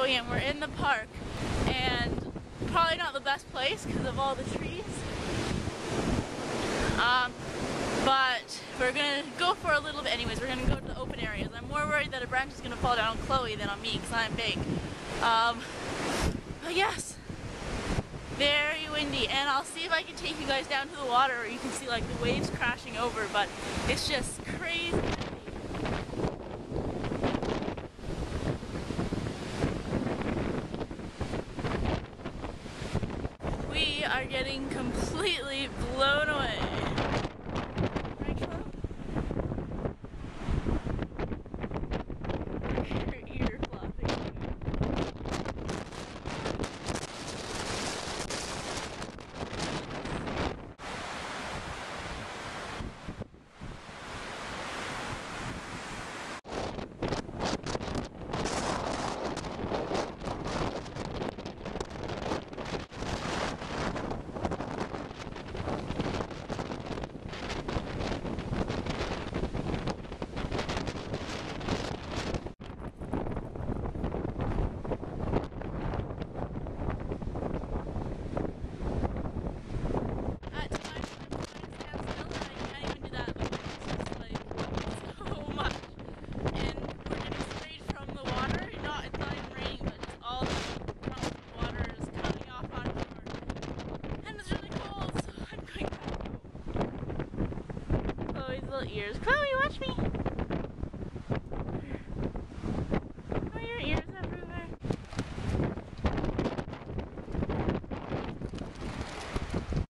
Chloe and we're in the park, and probably not the best place because of all the trees. But we're gonna go for a little bit anyways. We're gonna go to the open areas. I'm more worried that a branch is gonna fall down on Chloe than on me because I'm big. But yes, very windy, and I'll see if I can take you guys down to the water where you can see like the waves crashing over, but it's just crazy windy. We are getting completely blown away. Right, Chloe? Her ear flopping. Ears. Chloe, watch me!